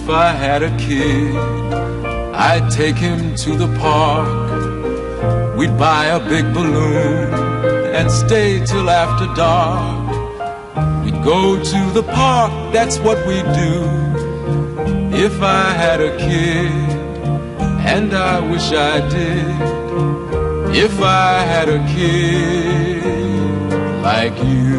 If I had a kid, I'd take him to the park. We'd buy a big balloon and stay till after dark. We'd go to the park, that's what we'd do. If I had a kid, and I wish I did. If I had a kid like you.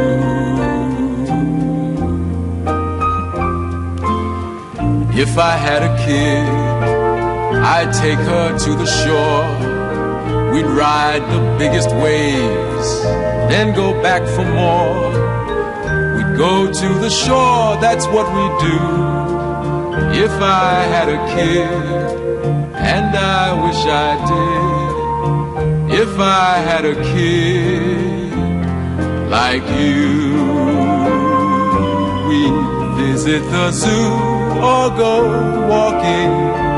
If I had a kid, I'd take her to the shore. We'd ride the biggest waves, then go back for more. We'd go to the shore, that's what we'd do. If I had a kid, and I wish I did. If I had a kid like you. We'd visit the zoo or go walking,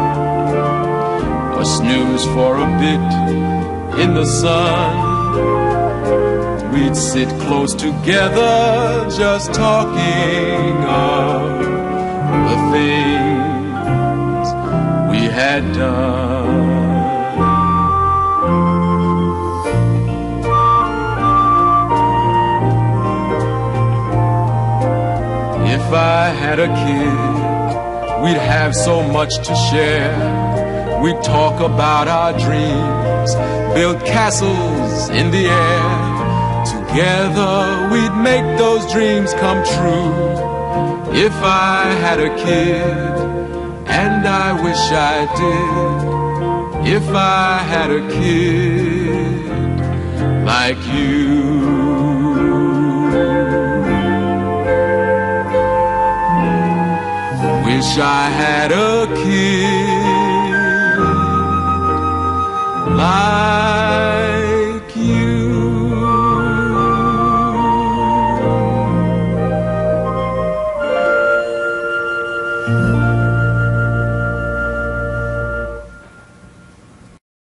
or snooze for a bit in the sun. We'd sit close together just talking of the things we had done. If I had a kid, we'd have so much to share. We'd talk about our dreams, build castles in the air. Together we'd make those dreams come true. If I had a kid, and I wish I did. If I had a kid like you. Wish I had a kid